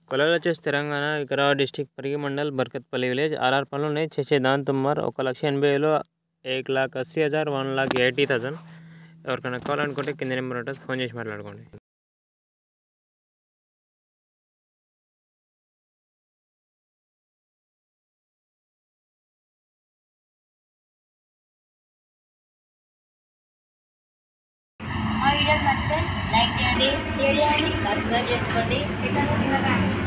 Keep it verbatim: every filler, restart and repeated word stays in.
కొలాలు వచ్చేసి Telangana Vikarabad district Parigi mandal Barkatpalli village RR పనులు ఉన్నాయి చేసే దాని తుమ్మర్ ఒక లక్ష ఎనభై వేలు ఏక్ లాక్ అస్సీ హజార్ వన్ లాక్ ఎయిటీ థౌసండ్ ఎవరికైనా కావాలనుకుంటే కింద నెంబర్ ఉంటుంది ఫోన్ చేసి మాట్లాడుకోండి. మా వీడియోస్ నచ్చితే లైక్ చేయండి, షేర్ చేయండి, సబ్స్క్రైబ్ చేసుకోండి.